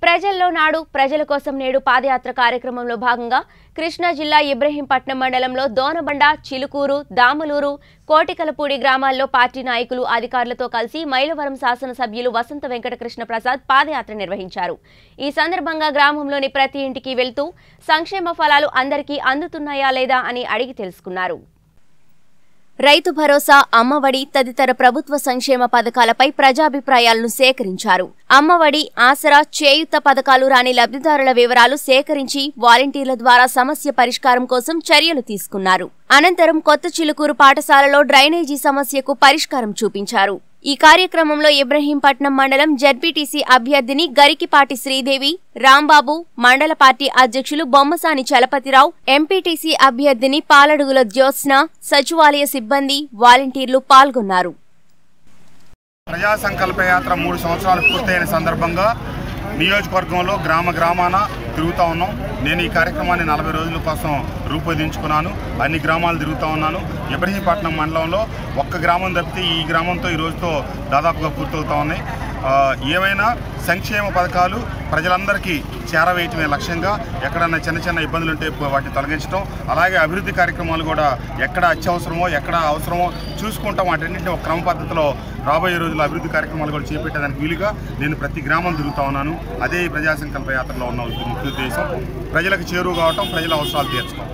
ప్రజల్లో నాడు ప్రజల కోసం నేడు పాదయాత్ర కార్యక్రమంలో భాగంగా కృష్ణా జిల్లా ఇబ్రహీంపట్నం మండలంలో దోనబండ, చిలుకూరు, దాములూరు, కోటికలపూడి గ్రామాల్లో పార్టీ నాయకులు అధికారులతో కలిసి మైలవరం శాసనసభ్యులు వసంత వెంకట కృష్ణ ప్రసాద్ పాదయాత్ర నిర్వహించారు. ఈ సందర్భంగా గ్రామంలోని ప్రతి ఇంటికి వెళ్తూ సంక్షేమ ఫలాలు అందరికీ అందుతున్నాయా లేదా అని అడిగి తెలుసుకున్నారు. రైతు భరోసా, అమ్మఒడి తదితర ప్రభుత్వ సంక్షేమ పథకాలపై ప్రజాభిప్రాయాలను సేకరించారు. అమ్మఒడి, ఆసరా, చేయూత పథకాలు రాని లబ్ధిదారుల వివరాలు సేకరించి వాలంటీర్ల ద్వారా సమస్య పరిష్కారం కోసం చర్యలు తీసుకున్నారు. అనంతరం కొత్త చిలుకూరు పాఠశాలలో డ్రైనేజీ సమస్యకు పరిష్కారం చూపించారు. ఈ కార్యక్రమంలో ఇబ్రహీంపట్నం మండలం జడ్పీటీసీ అభ్యర్థిని గరికిపాటి శ్రీదేవి, రాంబాబు, మండల పార్టీ అధ్యక్షులు బొమ్మసాని చలపతిరావు, ఎంపీటీసీ అభ్యర్థిని పాలడుగుల జ్యోత్స్న, సచివాలయ సిబ్బంది, వాలంటీర్లు పాల్గొన్నారు. ప్రజా సంకల్ప యాత్ర 3 సంవత్సరాలు పూర్తయిన సందర్భంగా నియోజకవర్గంలో గ్రామాన తిరుగుతూ ఉన్నాం. నేను ఈ కార్యక్రమాన్ని 40 రోజుల కోసం రూపొందించుకున్నాను. అన్ని గ్రామాలు తిరుగుతూ ఉన్నాను. ఇబ్రహీంపట్నం మండలంలో ఒక్క గ్రామం తప్పితే ఈ గ్రామంతో ఈ రోజుతో దాదాపుగా పూర్తవుతూ ఉన్నాయి. ఏవైనా సంక్షేమ పథకాలు ప్రజలందరికీ చేరవేయటమే లక్ష్యంగా ఎక్కడన్నా చిన్న ఇబ్బందులు ఉంటే వాటిని తొలగించడం, అలాగే అభివృద్ధి కార్యక్రమాలు కూడా ఎక్కడ అత్యవసరమో ఎక్కడ అవసరమో చూసుకుంటాం. వాటన్నింటినీ ఒక క్రమ పద్ధతిలో రాబోయే రోజుల్లో అభివృద్ధి కార్యక్రమాలు కూడా చేపట్టేదానికి వీలుగా నేను ప్రతి గ్రామం తిరుగుతూ ఉన్నాను. అదే ప్రజా సంకల్ప యాత్రలో ఉన్న ముఖ్య ఉద్దేశం ప్రజలకు చేరువ కావటం, ప్రజల అవసరాలు తీర్చుకోవడం.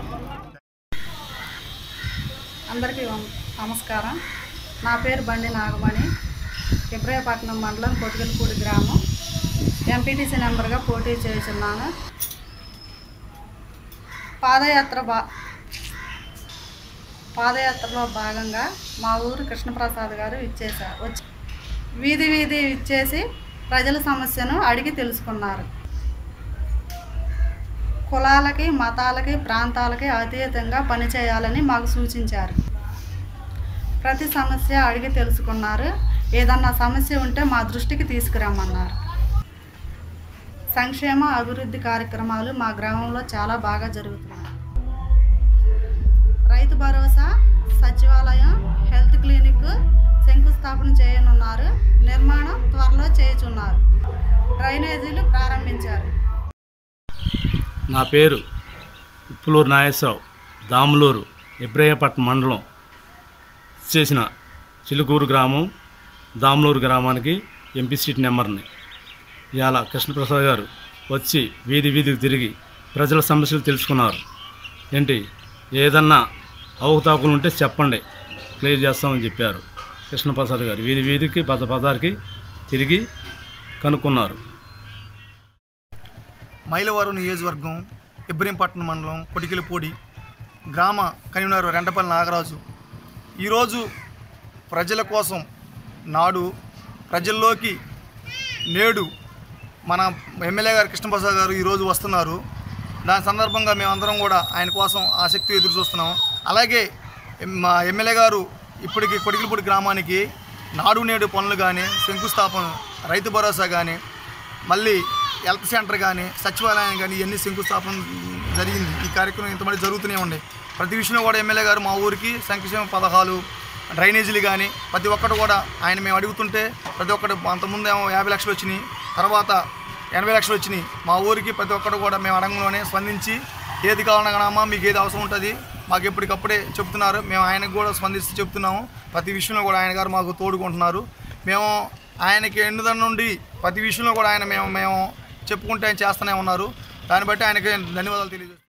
అందరికీ నమస్కారం. నా పేరు బండి నాగమణి. ఇబ్రహీంపట్నం మండలం కోటికలపూడి గ్రామం ఎంపీటీసీ నెంబర్గా పోటీ చేస్తున్నాను. పాదయాత్రలో భాగంగా మా ఊరు కృష్ణప్రసాద్ గారు వీధి ఇచ్చేసి ప్రజల సమస్యను అడిగి తెలుసుకున్నారు. కులాలకి, మతాలకి, ప్రాంతాలకి అతీతంగా పనిచేయాలని మాకు సూచించారు. ప్రతి సమస్య అడిగి తెలుసుకున్నారు. ఏదన్నా సమస్య ఉంటే మా దృష్టికి తీసుకురమ్మన్నారు. సంక్షేమ అభివృద్ధి కార్యక్రమాలు మా గ్రామంలో చాలా బాగా జరుగుతున్నాయి. రైతు భరోసా, సచివాలయం, హెల్త్ క్లినిక్ శంకుస్థాపన చేయనున్నారు. నిర్మాణం త్వరలో చేయుచున్నారు. డ్రైనేజీలు ప్రారంభించారు. నా పేరు ఉప్పులూరు నాగేశ్వరరావు. దాములూరు ఇబ్రహీంపట్నం మండలం చేసిన చిలుకూరు గ్రామం, దాములూరు గ్రామానికి ఎంపీ సీట్ నెంబర్ని. ఇవాళ కృష్ణప్రసాద్ గారు వచ్చి వీధికి తిరిగి ప్రజల సమస్యలు తెలుసుకున్నారు. ఏదన్నా అవకతవకలు ఉంటే చెప్పండి, క్లియర్ చేస్తామని చెప్పారు. కృష్ణప్రసాద్ గారు వీధికి బజార్కి తిరిగి కనుక్కున్నారు. మైలవరం నియోజకవర్గం ఇబ్రహీంపట్నం మండలం కోటికలపూడి గ్రామ కన్వీనర్ రెండపల్లి నాగరాజు. ఈరోజు ప్రజల కోసం నాడు ప్రజల్లోకి నేడు మన ఎమ్మెల్యే గారు కృష్ణప్రసాద్ గారు ఈరోజు వస్తున్నారు. దాని సందర్భంగా మేమందరం కూడా ఆయన కోసం ఆసక్తి ఎదురు చూస్తున్నాం. అలాగే మా ఎమ్మెల్యే గారు ఇప్పటికీ కోటికలపూడి గ్రామానికి నాడు నేడు పనులు కానీ, శంకుస్థాపన, రైతు భరోసా కానీ, మళ్ళీ హెల్త్ సెంటర్ కానీ, సచివాలయం కానీ ఇవన్నీ శంకుస్థాపన జరిగింది. ఈ కార్యక్రమం ఇంతమంది జరుగుతూనే ఉండే. ప్రతి విషయంలో కూడా ఎమ్మెల్యే గారు మా ఊరికి సంక్షేమ పథకాలు, డ్రైనేజీలు కానీ ప్రతి ఒక్కటి కూడా ఆయన మేము అడుగుతుంటే ప్రతి ఒక్కటి అంతకుముందు ఏమో 50 లక్షలు వచ్చినాయి, తర్వాత 80 లక్షలు వచ్చినాయి. మా ఊరికి ప్రతి ఒక్కటి కూడా మేము అడగంలోనే స్పందించి ఏది కావాలన్నా మీకు ఏది అవసరం ఉంటుంది మాకు ఎప్పటికప్పుడే చెప్తున్నారు. మేము ఆయనకు కూడా స్పందిస్తూ చెప్తున్నాము. ప్రతి విషయంలో కూడా ఆయన గారు మాకు తోడుకుంటున్నారు. మేము ఆయనకి ఎన్నుదన్న నుండి ప్రతి విషయంలో కూడా ఆయన మేము చెప్పుకుంటే ఆయన చేస్తూనే ఉన్నారు. దాన్ని బట్టి ఆయనకి ధన్యవాదాలు తెలియజేస్తున్నాం.